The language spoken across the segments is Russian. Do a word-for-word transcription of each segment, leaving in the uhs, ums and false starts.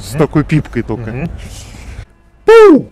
с такой пипкой только. Угу. Пу!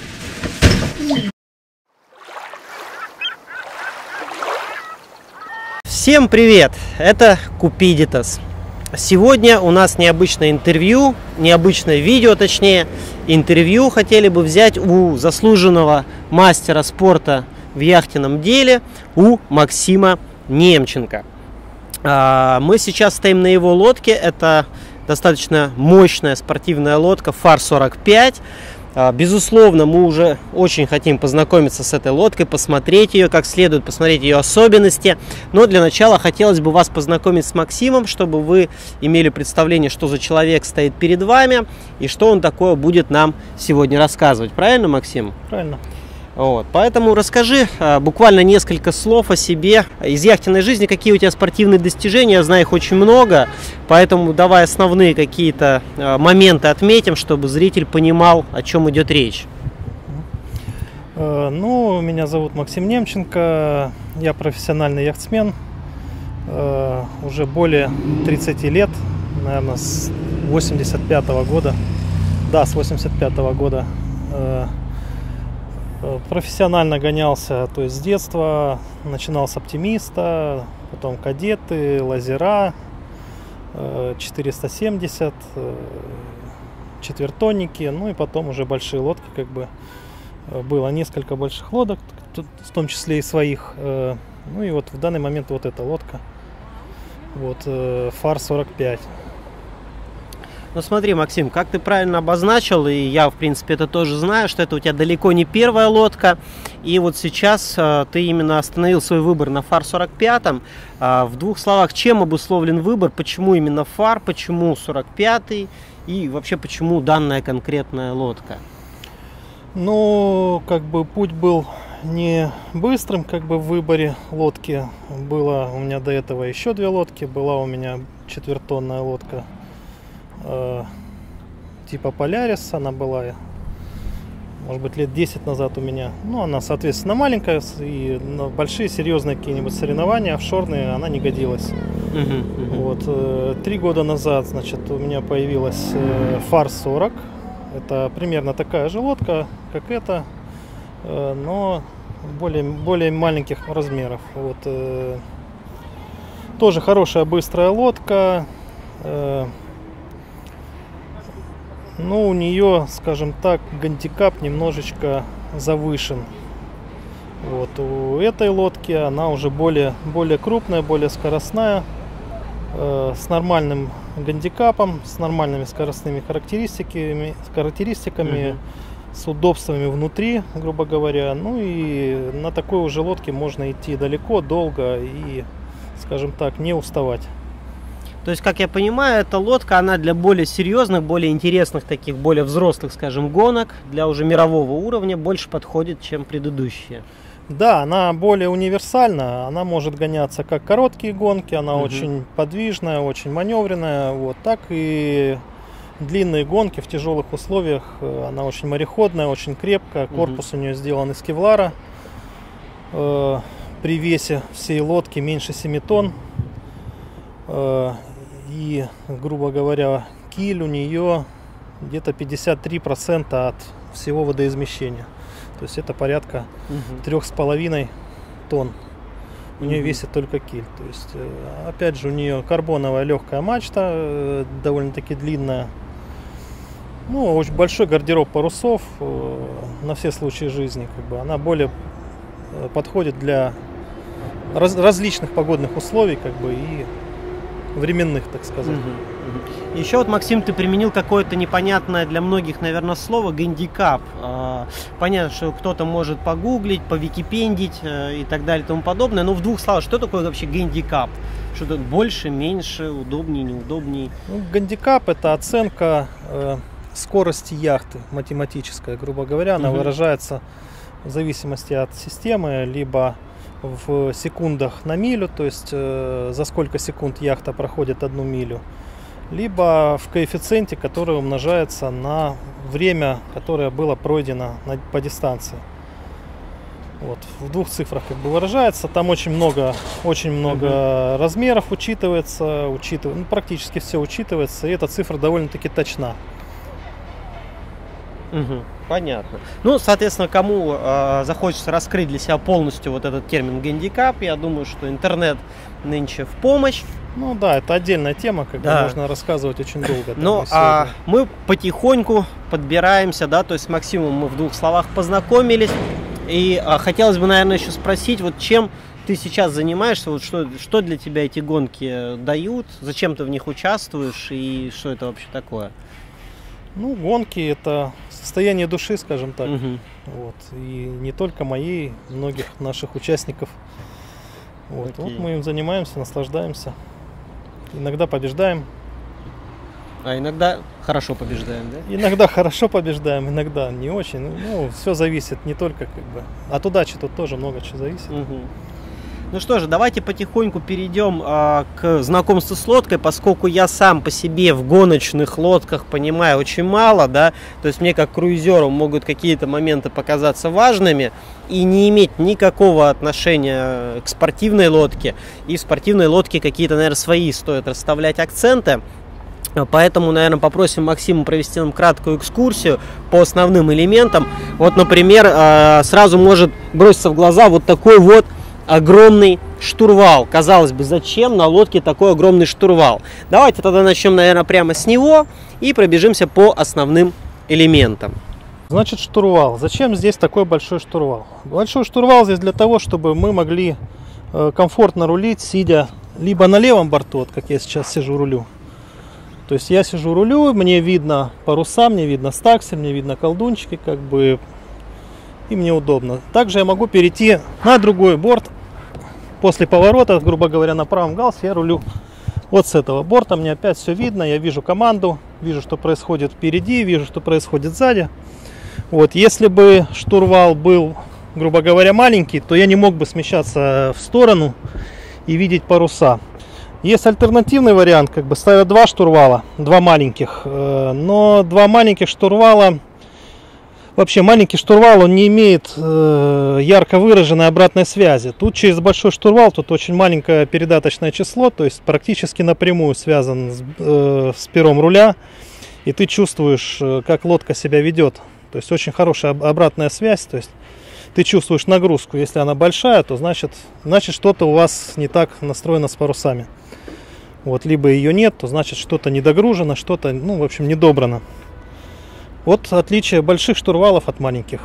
Всем привет! Это Купидитас. Сегодня у нас необычное интервью, необычное видео, точнее, интервью хотели бы взять у заслуженного мастера спорта в яхтенном деле, у Максима Немченко. Мы сейчас стоим на его лодке, это достаточно мощная спортивная лодка фар сорок пять. Безусловно, мы уже очень хотим познакомиться с этой лодкой, посмотреть ее как следует, посмотреть ее особенности. Но для начала хотелось бы вас познакомить с Максимом, чтобы вы имели представление, что за человек стоит перед вами и что он такое будет нам сегодня рассказывать. Правильно, Максим? Правильно. Вот. Поэтому расскажи а, буквально несколько слов о себе из яхтенной жизни, какие у тебя спортивные достижения, я знаю их очень много, поэтому давай основные какие-то а, моменты отметим, чтобы зритель понимал, о чем идет речь. Э, ну, меня зовут Максим Немченко, я профессиональный яхтсмен, э, уже более тридцати лет, наверное, с восемьдесят пятого года, да, с восемьдесят пятого года. Э, Профессионально гонялся, то есть с детства, начинал с оптимиста, потом кадеты, лазера, четыреста семьдесят, четвертонники, ну и потом уже большие лодки, как бы было несколько больших лодок, в том числе и своих. Ну и вот в данный момент вот эта лодка, вот фар сорок пять. Ну смотри, Максим, как ты правильно обозначил, и я, в принципе, это тоже знаю, что это у тебя далеко не первая лодка. И вот сейчас э, ты именно остановил свой выбор на фар сорок пять. Э, в двух словах, чем обусловлен выбор, почему именно фар, почему сорок пятый и вообще почему данная конкретная лодка? Ну, как бы путь был не быстрым, как бы в выборе лодки. Было у меня до этого еще две лодки, была у меня четвертонная лодка типа Полярис, она была, может быть, лет десять назад у меня. Ну, она, соответственно, маленькая, и на большие серьезные какие-нибудь соревнования офшорные она не годилась. Uh-huh, uh-huh. Вот, три года назад, значит, у меня появилась фар сорок. Это примерно такая же лодка, как эта, но более, более маленьких размеров. Вот, тоже хорошая, быстрая лодка. Ну, у нее, скажем так, гандикап немножечко завышен. Вот, у этой лодки она уже более, более крупная, более скоростная, э, с нормальным гандикапом, с нормальными скоростными характеристиками, характеристиками mm-hmm. с удобствами внутри, грубо говоря. Ну и на такой уже лодке можно идти далеко, долго и, скажем так, не уставать. То есть, как я понимаю, эта лодка, она для более серьезных, более интересных, таких более взрослых, скажем, гонок, для уже мирового уровня больше подходит, чем предыдущие. Да, она более универсальна, она может гоняться как короткие гонки, она угу. очень подвижная, очень маневренная, вот, так и длинные гонки в тяжелых условиях, она очень мореходная, очень крепкая, корпус угу. у нее сделан из кевлара, э, при весе всей лодки меньше семи тонн. И, грубо говоря, киль у нее где-то пятьдесят три процента от всего водоизмещения. То есть это порядка трех с половиной тонн. У нее весит только киль. То есть, опять же, у нее карбоновая легкая мачта, довольно-таки длинная. Ну, очень большой гардероб парусов на все случаи жизни. Как бы. Она более подходит для раз, различных погодных условий, как бы, и временных, так сказать. Угу, угу. Еще вот, Максим, ты применил какое-то непонятное для многих, наверное, слово гандикап. Понятно, что кто-то может погуглить, повикипендить и так далее и тому подобное. Но в двух словах, что такое вообще гандикап? Что-то больше, меньше, удобнее, неудобнее? Ну, гандикап — это оценка э, скорости яхты, математическая, грубо говоря. Она угу. выражается в зависимости от системы, либо в секундах на милю, то есть э, за сколько секунд яхта проходит одну милю, либо в коэффициенте, который умножается на время, которое было пройдено на, по дистанции. Вот, в двух цифрах как бы выражается. Там очень много, очень много mm-hmm. размеров учитывается, учитыв... ну, практически все учитывается, и эта цифра довольно-таки точна. Угу, понятно. Ну, соответственно, кому э, захочется раскрыть для себя полностью вот этот термин гандикап, я думаю, что интернет нынче в помощь. Ну да, это отдельная тема, как Да. бы можно рассказывать очень долго. Ну, а мы потихоньку подбираемся, да, то есть с Максимом мы в двух словах познакомились. И а, хотелось бы, наверное, еще спросить, вот чем ты сейчас занимаешься, вот что, что для тебя эти гонки дают, зачем ты в них участвуешь и что это вообще такое? Ну, гонки это состояние души, скажем так. Угу. Вот. И не только моей, многих наших участников. Вот. Вот мы им занимаемся, наслаждаемся. Иногда побеждаем. А иногда хорошо побеждаем, да? Иногда хорошо побеждаем, иногда не очень. Ну, все зависит не только как бы. От удачи тут тоже много чего зависит. Угу. Ну что же, давайте потихоньку перейдем а, к знакомству с лодкой, поскольку я сам по себе в гоночных лодках понимаю очень мало, да, то есть мне как круизеру могут какие-то моменты показаться важными и не иметь никакого отношения к спортивной лодке, и в спортивной лодке какие-то, наверное, свои стоит расставлять акценты. Поэтому, наверное, попросим Максима провести нам краткую экскурсию по основным элементам. Вот, например, сразу может броситься в глаза вот такой вот огромный штурвал. Казалось бы, зачем на лодке такой огромный штурвал? Давайте тогда начнем, наверное, прямо с него и пробежимся по основным элементам. Значит, штурвал. Зачем здесь такой большой штурвал? Большой штурвал здесь для того, чтобы мы могли комфортно рулить, сидя либо на левом борту, вот как я сейчас сижу рулю. То есть я сижу рулю, мне видно паруса, мне видно стаксель, мне видно колдунчики, как бы, и мне удобно. Также я могу перейти на другой борт. После поворота, грубо говоря, на правом галсе я рулю вот с этого борта. Мне опять все видно, я вижу команду, вижу, что происходит впереди, вижу, что происходит сзади. Вот, если бы штурвал был, грубо говоря, маленький, то я не мог бы смещаться в сторону и видеть паруса. Есть альтернативный вариант, как бы ставят два штурвала, два маленьких, но два маленьких штурвала, вообще маленький штурвал, он не имеет ярко выраженной обратной связи. Тут через большой штурвал, тут очень маленькое передаточное число, то есть практически напрямую связан с, с пером руля, и ты чувствуешь, как лодка себя ведет. То есть очень хорошая обратная связь, то есть ты чувствуешь нагрузку. Если она большая, то значит, значит что-то у вас не так настроено с парусами. Вот, либо ее нет, то значит что-то недогружено, что-то, ну, в общем, недобрано. Вот отличие больших штурвалов от маленьких.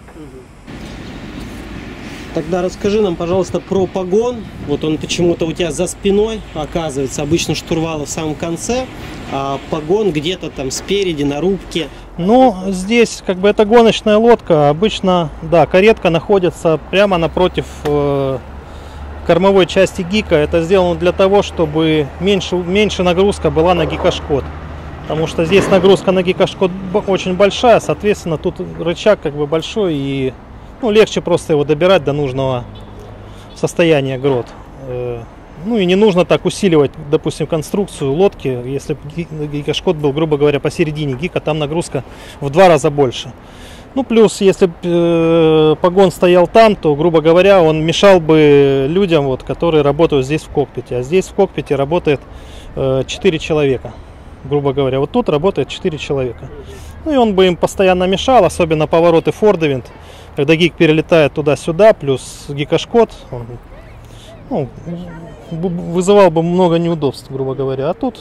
Тогда расскажи нам, пожалуйста, про погон. Вот он почему-то у тебя за спиной оказывается. Обычно штурвалы в самом конце, а погон где-то там спереди, на рубке. Ну, здесь как бы это гоночная лодка. Обычно, да, каретка находится прямо напротив э, кормовой части гика. Это сделано для того, чтобы меньше, меньше нагрузка была на гикошкот. Потому что здесь нагрузка на гикошкот очень большая, соответственно, тут рычаг как бы большой и, ну, легче просто его добирать до нужного состояния грот. Ну и не нужно так усиливать, допустим, конструкцию лодки. Если бы гикошкот был, грубо говоря, посередине гика, там нагрузка в два раза больше. Ну плюс, если бы погон стоял там, то, грубо говоря, он мешал бы людям, вот, которые работают здесь в кокпите. А здесь в кокпите работает четыре человека. Грубо говоря, вот тут работает четыре человека. Ну и он бы им постоянно мешал, особенно повороты фордовинт, когда гик перелетает туда-сюда, плюс гикошкот, он, ну, вызывал бы много неудобств, грубо говоря. А тут...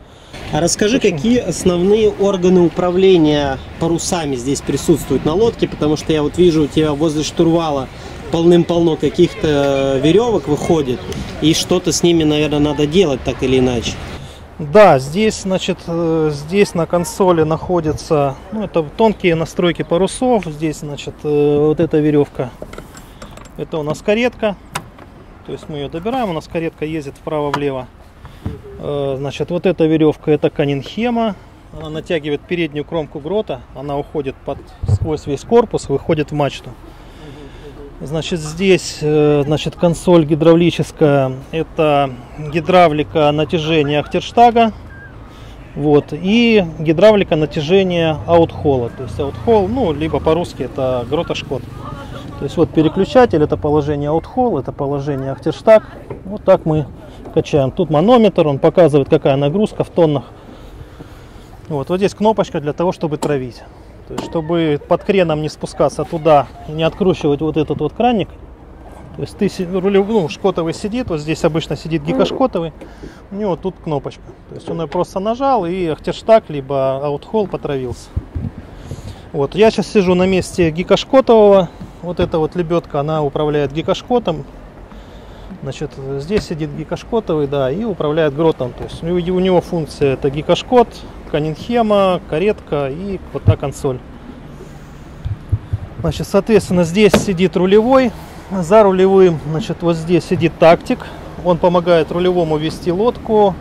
А расскажи, очень... какие основные органы управления парусами здесь присутствуют на лодке, потому что я вот вижу у тебя возле штурвала полным-полно каких-то веревок выходит, и что-то с ними, наверное, надо делать так или иначе. Да, здесь, значит, здесь на консоли находятся, ну, это тонкие настройки парусов. Здесь, значит, вот эта веревка, это у нас каретка. То есть мы ее добираем, у нас каретка ездит вправо-влево. Значит, вот эта веревка, это канинхема. Она натягивает переднюю кромку грота, она уходит под, сквозь весь корпус, выходит в мачту. Значит, здесь, значит, консоль гидравлическая, это гидравлика натяжения ахтерштага, вот, и гидравлика натяжения аутхолла. То есть аутхолл, ну, либо по-русски это гротошкот. То есть вот переключатель, это положение аутхолл, это положение ахтерштаг. Вот так мы качаем. Тут манометр, он показывает, какая нагрузка в тоннах. Вот, вот здесь кнопочка для того, чтобы травить. То есть, чтобы под креном не спускаться туда и не откручивать вот этот вот краник. То есть ты рулев, ну, шкотовый сидит, вот здесь обычно сидит гикошкотовый, у него тут кнопочка. То есть он ее просто нажал и ахтерштаг либо аутхолл потравился. Вот, я сейчас сижу на месте гикошкотового. Вот эта вот лебедка, она управляет гикошкотом. Значит, здесь сидит гикошкотовый, да, и управляет гротом. То есть у него функция это гикошкот, канинхема, каретка и вот та консоль. Значит, соответственно, здесь сидит рулевой. За рулевым, значит, вот здесь сидит тактик. Он помогает рулевому вести лодку.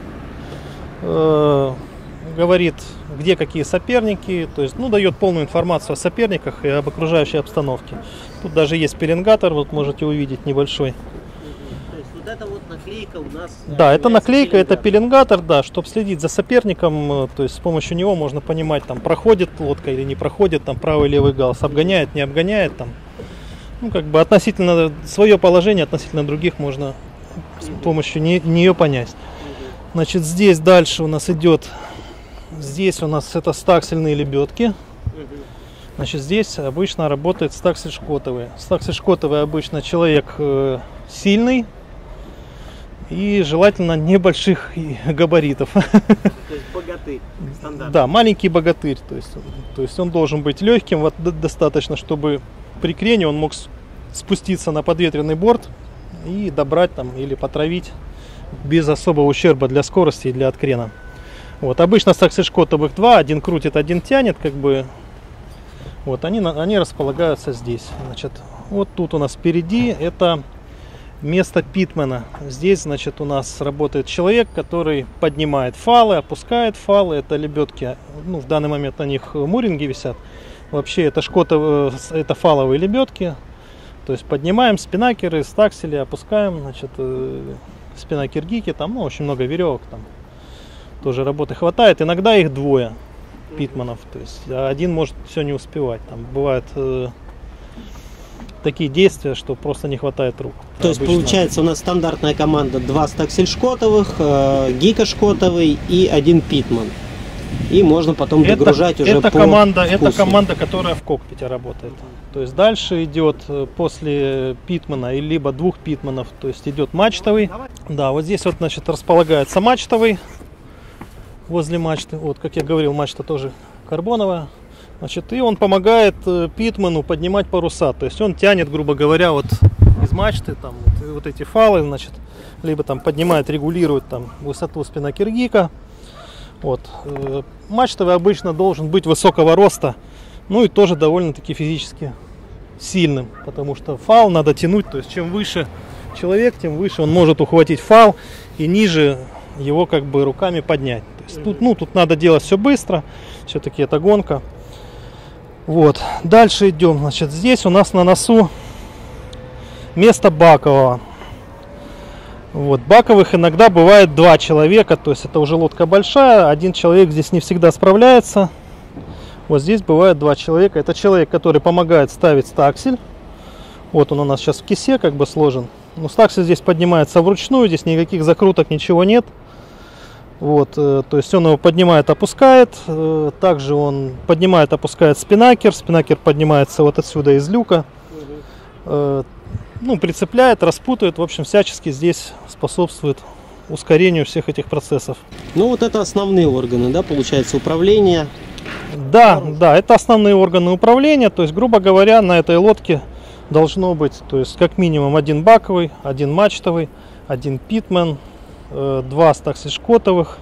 Э, говорит, где какие соперники. То есть, ну, дает полную информацию о соперниках и об окружающей обстановке. Тут даже есть пеленгатор, вот можете увидеть небольшой. То есть вот эта вот наклейка у нас... Да, это наклейка, пеленгатор. Это пеленгатор, да, чтобы следить за соперником. То есть с помощью него можно понимать, там, проходит лодка или не проходит, там, правый левый галс, обгоняет, не обгоняет, там. Ну, как бы относительно свое положение, относительно других можно с помощью не, нее понять. Значит, здесь дальше у нас идет, здесь у нас это стаксельные лебедки. Значит, здесь обычно работает стаксель-шкотовый. Стаксель-шкотовый обычно человек э, сильный и желательно небольших габаритов. То есть богатырь, стандартный. Да, маленький богатырь. То есть, то есть он должен быть легким, вот достаточно, чтобы при крене он мог спуститься на подветренный борт и добрать там или потравить без особого ущерба для скорости и для открена. Вот, обычно стаксель-шкотовых два, один крутит, один тянет, как бы. Вот, они, они располагаются здесь. Значит, вот тут у нас впереди это место питмена. Здесь, значит, у нас работает человек, который поднимает фалы, опускает фалы. Это лебедки, ну, в данный момент на них муринги висят. Вообще это шкотовые, это фаловые лебедки. То есть поднимаем спинакеры, стаксели, опускаем, значит, спинакер гики, там, ну, очень много веревок, там тоже работы хватает. Иногда их двое питманов, то есть один может все не успевать. Там бывают э, такие действия, что просто не хватает рук. То есть обычно получается у нас стандартная команда: два стаксель-шкотовых, э, гика-шкотовый и один питман. И можно потом это, догружать уже это по команда, вкусу. Это команда, которая в кокпите работает. То есть дальше идет после питмана и либо двух питманов, то есть идет мачтовый. Да, вот здесь вот, значит, располагается мачтовый возле мачты. Вот, как я говорил, мачта тоже карбоновая. Значит, и он помогает питману поднимать паруса. То есть он тянет, грубо говоря, вот из мачты там вот, вот эти фалы, значит, либо там поднимает, регулирует там высоту спинакер гика. Вот. Мачтовый обычно должен быть высокого роста, ну и тоже довольно-таки физически сильным, потому что фал надо тянуть, то есть чем выше человек, тем выше он может ухватить фал и ниже его как бы руками поднять. То есть тут, ну, тут надо делать все быстро, все-таки это гонка. Вот. Дальше идем, значит, здесь у нас на носу место бакового. Вот, баковых иногда бывает два человека, то есть это уже лодка большая, один человек здесь не всегда справляется. Вот здесь бывает два человека. Это человек, который помогает ставить стаксель. Вот он у нас сейчас в кисе как бы сложен. Но стаксель здесь поднимается вручную, здесь никаких закруток, ничего нет. Вот, э, то есть он его поднимает, опускает. Э, также он поднимает, опускает спинакер. Спинакер поднимается вот отсюда из люка. Э, Ну, прицепляет, распутывает, в общем, всячески здесь способствует ускорению всех этих процессов. Ну, вот это основные органы, да, получается, управления? Да, да, это основные органы управления. То есть, грубо говоря, на этой лодке должно быть, то есть, как минимум один баковый, один мачтовый, один питмен, э, два стаксель-шкотовых,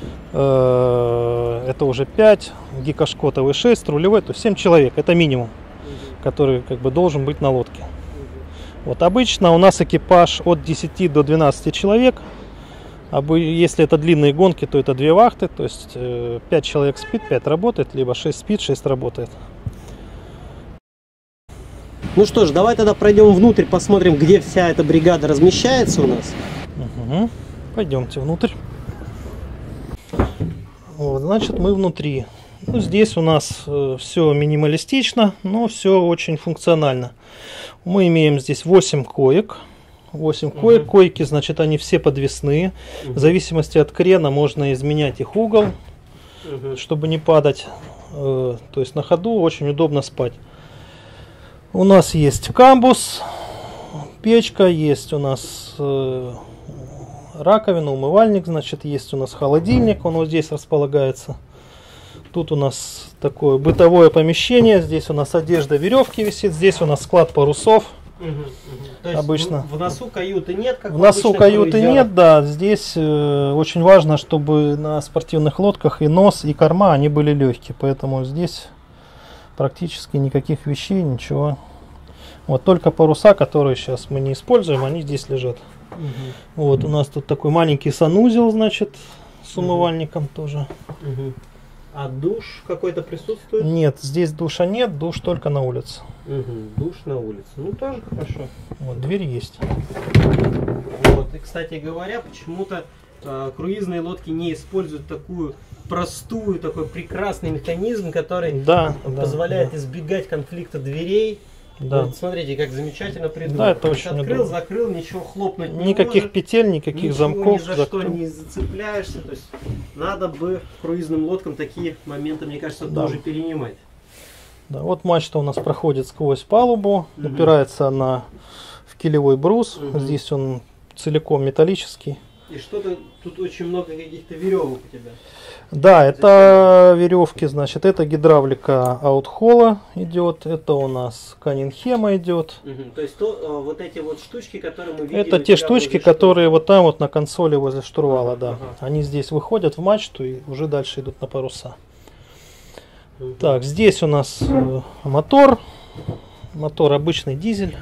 э, это уже пять, гика-шкотовый шесть, рулевой, то есть семь человек, это минимум, который как бы должен быть на лодке. Вот обычно у нас экипаж от десяти до двенадцати человек. Если это длинные гонки, то это две вахты. То есть пять человек спит, пять работает, либо шесть спит, шесть работает. Ну что ж, давай тогда пройдем внутрь, посмотрим, где вся эта бригада размещается у нас. Угу. Пойдемте внутрь. Вот, значит, мы внутри. Ну, здесь у нас э, все минималистично, но все очень функционально. Мы имеем здесь восемь коек. восемь угу. коек. Койки, значит, они все подвесные. Угу. В зависимости от крена можно изменять их угол, угу. чтобы не падать. э, то есть на ходу очень удобно спать. У нас есть камбус, печка, есть у нас э, раковина, умывальник, значит, есть у нас холодильник, он вот здесь располагается. Тут у нас такое бытовое помещение, здесь у нас одежда, веревки висит, здесь у нас склад парусов. Угу, угу. То есть обычно. В, в носу каюты нет, как в носу каюты круизерах? нет, да. Здесь э, очень важно, чтобы на спортивных лодках и нос, и корма, они были легкие. Поэтому здесь практически никаких вещей, ничего. Вот только паруса, которые сейчас мы не используем, они здесь лежат. Угу. Вот у нас тут такой маленький санузел, значит, с умывальником угу. тоже. Угу. А душ какой-то присутствует? Нет, здесь душа нет, душ только на улице. Угу, душ на улице. Ну тоже хорошо. Вот дверь есть. Вот. И, кстати говоря, почему-то э, круизные лодки не используют такую простую, такой прекрасный механизм, который да, позволяет да, избегать конфликта дверей. Да. Вот смотрите, как замечательно придумано. Да, это очень открыл, удобно. закрыл, ничего хлопнуть не Никаких может, петель, никаких ничего, замков. Ни за закрыл. что не зацепляешься. То есть надо бы круизным лодкам такие моменты, мне кажется, да. тоже перенимать. Да, вот мачта у нас проходит сквозь палубу, угу. упирается она в килевой брус. Угу. Здесь он целиком металлический. И что-то тут очень много каких-то веревок у тебя. Да, это веревки, значит, это гидравлика аутхола идет, это у нас канинхема идет. Угу. То есть то, вот эти вот штучки, которые мы видели. Это те штучки, которые вот там вот на консоли возле штурвала, ага, да. Ага. Они здесь выходят в мачту и уже дальше идут на паруса. Угу. Так, здесь у нас э, мотор, мотор обычный дизель,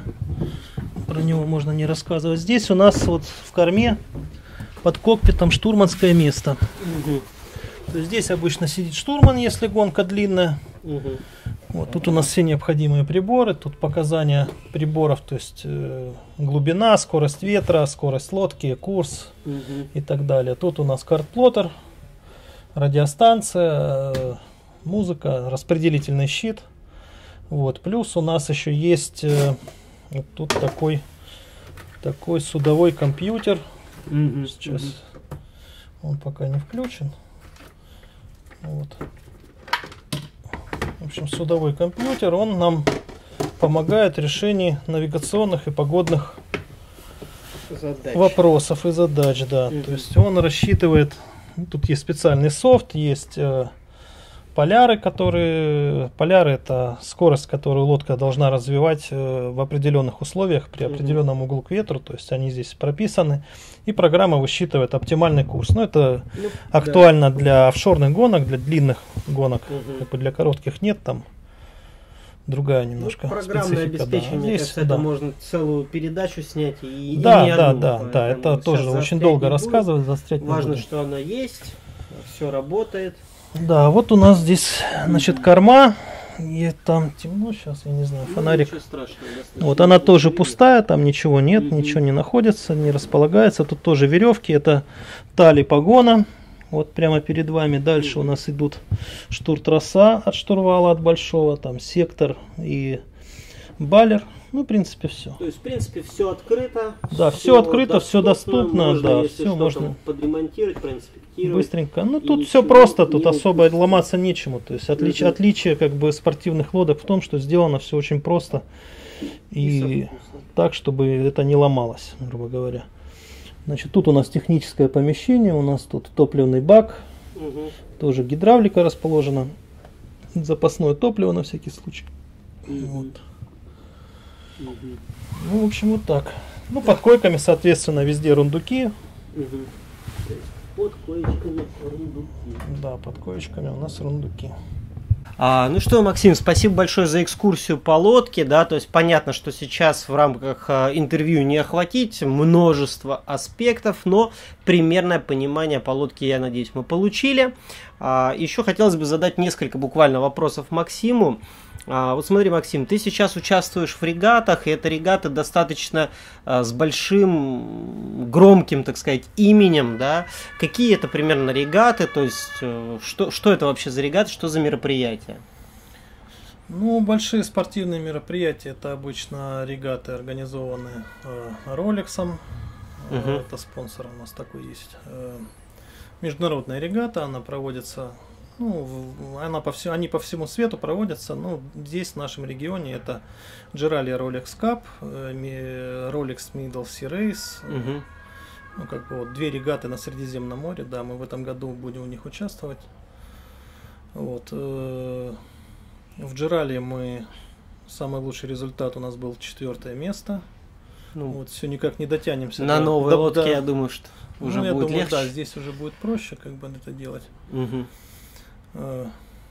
про него можно не рассказывать. Здесь у нас вот в корме под кокпитом штурманское место. Угу. То есть здесь обычно сидит штурман, если гонка длинная. Угу. Вот, тут у нас все необходимые приборы, тут показания приборов, то есть э, глубина, скорость ветра, скорость лодки, курс угу. и так далее. Тут у нас карт-плоттер, радиостанция, э, музыка, распределительный щит. Вот, плюс у нас еще есть э, вот тут такой, такой судовой компьютер. Угу. Сейчас угу. он пока не включен. Вот. В общем, судовой компьютер, он нам помогает в решении навигационных и погодных задач. Вопросов и задач, да. Mm-hmm. То есть он рассчитывает, ну, тут есть специальный софт, есть э, поляры, которые, поляры это скорость, которую лодка должна развивать э, в определенных условиях при определенном углу к ветру, то есть они здесь прописаны. И программа высчитывает оптимальный курс. Но это ну, актуально да. для офшорных гонок, для длинных гонок. Угу. Как бы для коротких нет, там другая немножко ну, программное специфика. обеспечение, да. Здесь, Здесь, это да. можно целую передачу снять и, да, и не да, одну. да, да, это тоже очень долго рассказывать, застрять. Важно, что она есть, все работает. Да, вот у нас здесь, значит, корма. И там темно сейчас, я не знаю, фонарик. Ну, вот она тоже пустая, там ничего нет, mm-hmm. ничего не находится, не располагается. Тут тоже веревки, это тали погона. Вот прямо перед вами. Дальше mm-hmm. у нас идут штуртроса от штурвала, от большого, там сектор и баллер. Ну, в принципе, все. То есть, в принципе, все открыто. Да, все, все открыто, все доступно, можно, да, если все можно подремонтировать, проинспектировать. Быстренько. Ну, тут все просто, тут особо выпустить. Ломаться нечему. То есть, отлич, угу. отличие как бы спортивных лодок в том, что сделано все очень просто и, и так, чтобы это не ломалось, грубо говоря. Значит, тут у нас техническое помещение, у нас тут топливный бак, угу. тоже гидравлика расположена, запасное топливо на всякий случай. Угу. Вот. Угу. Ну, в общем, вот так. Ну, под койками, соответственно, везде рундуки. Угу. Под коечками рундуки. Да, под коечками у нас рундуки. А, ну что, Максим, спасибо большое за экскурсию по лодке, да, то есть понятно, что сейчас в рамках а, интервью не охватить множество аспектов, но примерное понимание по лодке, я надеюсь, мы получили. А, еще хотелось бы задать несколько буквально вопросов Максиму. А, вот смотри, Максим, ты сейчас участвуешь в регатах, и это регаты достаточно а, с большим, громким, так сказать, именем, да? Какие это примерно регаты, то есть что, что это вообще за регаты, что за мероприятия? Ну, большие спортивные мероприятия, это обычно регаты, организованные Ролексом, э, угу. это спонсор у нас такой есть. Э, международная регата, она проводится Ну, в- она по всему, они по всему свету проводятся. Ну, здесь, в нашем регионе, это Джерали Rolex Cup, э, ми- Rolex Middle Sea Race. Мгм. Ну, как бы вот две регаты на Средиземном море. Да, мы в этом году будем в них участвовать. Вот. э, В Джерали мы... Самый лучший результат у нас был четвертое место. Ну, Вот, все никак не дотянемся. на до- новой до- лодке, до- я думаю, что уже ну, я будет думаю, легче. да, здесь уже будет проще, как бы это делать. Мгм. Э,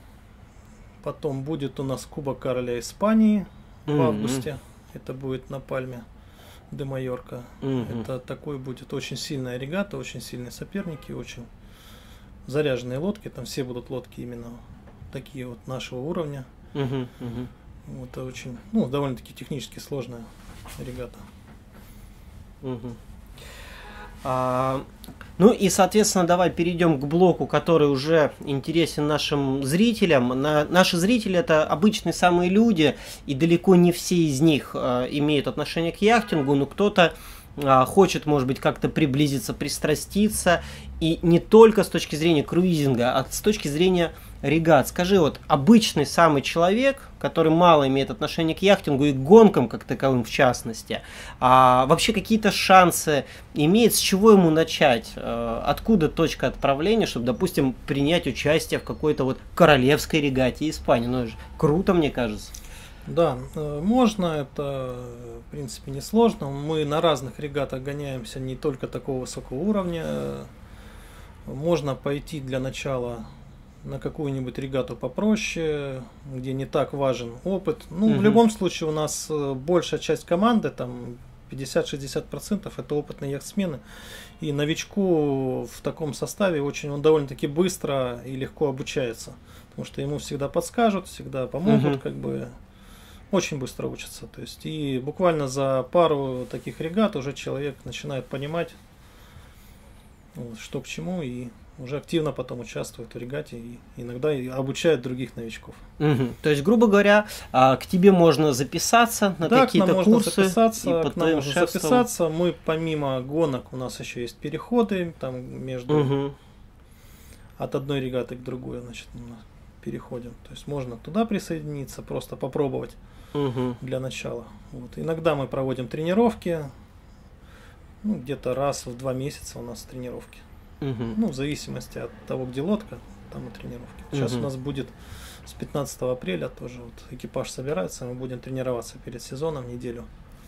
Потом будет у нас Кубок Короля Испании в Мгм. августе. Это будет на Пальме де Майорка. Мгм. Это такой будет очень сильная регата, очень сильные соперники, очень заряженные лодки. Там все будут лодки именно такие вот нашего уровня. Мгм. Мгм. Вот, это очень, ну, довольно-таки технически сложная регата. Мгм. А, ну и, соответственно, давай перейдем к блоку, который уже интересен нашим зрителям. На, наши зрители это обычные самые люди, и далеко не все из них а, имеют отношение к яхтингу, но кто-то а, хочет, может быть, как-то приблизиться, пристраститься, и не только с точки зрения круизинга, а с точки зрения регат. Скажи, вот обычный самый человек, который мало имеет отношение к яхтингу и к гонкам как таковым в частности, а вообще какие-то шансы имеет, с чего ему начать? Э, Откуда точка отправления, чтобы, допустим, принять участие в какой-то вот королевской регате Испании? Ну, это же круто, мне кажется. Да, э, можно, это э, в принципе несложно. Мы на разных регатах гоняемся не только такого высокого уровня. Э, Можно пойти для начала на какую-нибудь регату попроще, где не так важен опыт. Ну, Мгм. в любом случае у нас э, большая часть команды, там пятьдесят-шестьдесят процентов это опытные яхтсмены. И новичку в таком составе очень он довольно-таки быстро и легко обучается. Потому что ему всегда подскажут, всегда помогут, Мгм. как бы очень быстро учатся. То есть и буквально за пару таких регат уже человек начинает понимать, вот, что к чему, и уже активно потом участвует в регате и иногда и обучает других новичков. Мгм. То есть, грубо говоря, а, к тебе можно записаться на Да, к нам какие-то можно курсы, записаться, и к под нам твоим можно шефством. записаться. Мы помимо гонок у нас еще есть переходы там между Мгм. от одной регаты к другой, значит, мы переходим. То есть можно туда присоединиться, просто попробовать Мгм. для начала. Вот. Иногда мы проводим тренировки, ну, где-то раз в два месяца у нас тренировки. Мгм. Ну, в зависимости от того, где лодка, там и тренировки. Сейчас Мгм. у нас будет с пятнадцатого апреля тоже вот экипаж собирается, мы будем тренироваться перед сезоном неделю.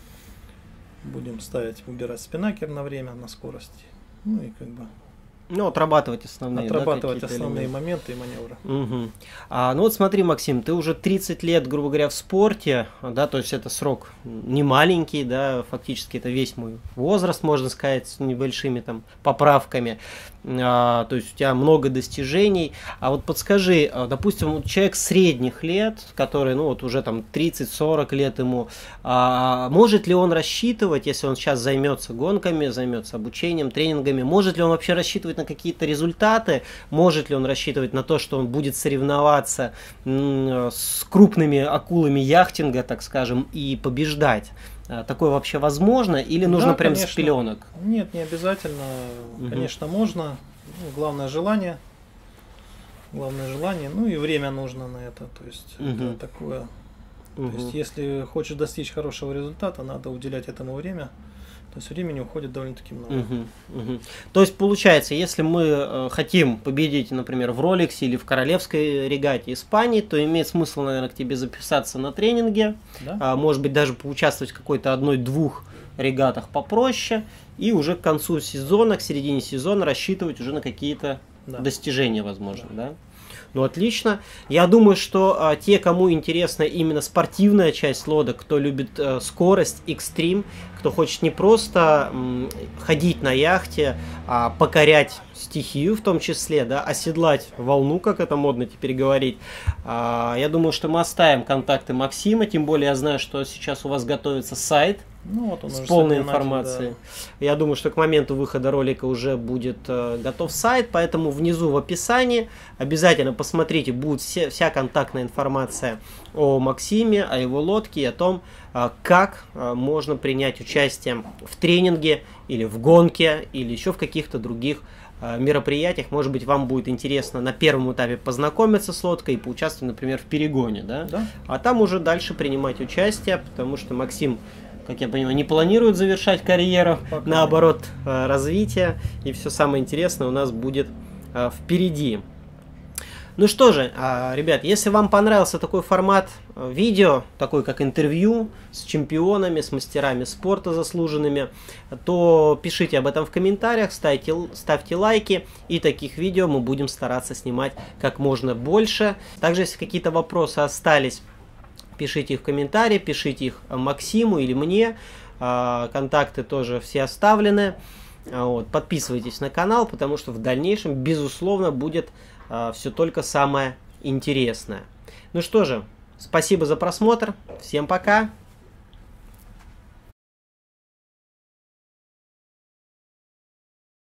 Будем ставить, убирать спиннакер на время, на скорости. Ну и как бы Ну, отрабатывать основные, да, отрабатывать какие-то основные элементы. моменты и маневры. Мгм. А, ну вот смотри, Максим, ты уже тридцать лет, грубо говоря, в спорте, да, то есть это срок не маленький, да, фактически это весь мой возраст, можно сказать, с небольшими там поправками. А, то есть у тебя много достижений. А вот подскажи, а, допустим, вот человек средних лет, который, ну вот уже там тридцать-сорок лет ему, а, может ли он рассчитывать, если он сейчас займется гонками, займется обучением, тренингами, может ли он вообще рассчитывать на какие-то результаты, может ли он рассчитывать на то, что он будет соревноваться м, с крупными акулами яхтинга, так скажем, и побеждать? А, Такое вообще возможно или нужно Да, прям с конечно. пеленок? Нет, не обязательно. Мгм. Конечно, можно. Ну, главное желание. Главное желание. Ну и время нужно на это. То есть Мгм. это такое. Мгм. То есть если хочешь достичь хорошего результата, надо уделять этому время. То есть времени уходит довольно-таки много. Мгм, мгм. То есть получается, если мы э, хотим победить, например, в Ролексе или в королевской регате Испании, то имеет смысл, наверное, к тебе записаться на тренинге, Да? а, может быть, даже поучаствовать в какой-то одной-двух регатах попроще, и уже к концу сезона, к середине сезона рассчитывать уже на какие-то Да. достижения, возможно, да? Ну, отлично. Я думаю, что а, те, кому интересна именно спортивная часть лодок, кто любит э, скорость, экстрим, кто хочет не просто м, ходить на яхте, а покорять стихию в том числе, да, оседлать волну, как это модно теперь говорить. А, я думаю, что мы оставим контакты Максима, тем более я знаю, что сейчас у вас готовится сайт Ну, вот он с уже полной сегодня начал, информацией. Я думаю, что к моменту выхода ролика уже будет э, готов сайт, поэтому внизу в описании обязательно посмотрите, будет все, вся контактная информация о Максиме, о его лодке и о том, э, как э, можно принять участие в тренинге или в гонке, или еще в каких-то других мероприятиях. Может быть, вам будет интересно на первом этапе познакомиться с лодкой и поучаствовать, например, в перегоне, да? Да. А там уже дальше принимать участие, потому что Максим, как я понимаю, не планирует завершать карьеру, Пока наоборот, развитие, и все самое интересное у нас будет впереди. Ну что же, ребят, если вам понравился такой формат видео, такой как интервью с чемпионами, с мастерами спорта заслуженными, то пишите об этом в комментариях, ставьте, ставьте лайки, и таких видео мы будем стараться снимать как можно больше. Также, если какие-то вопросы остались, пишите их в комментарии, пишите их Максиму или мне, контакты тоже все оставлены. Вот. Подписывайтесь на канал, потому что в дальнейшем, безусловно, будет а, все только самое интересное. Ну что же, спасибо за просмотр. Всем пока.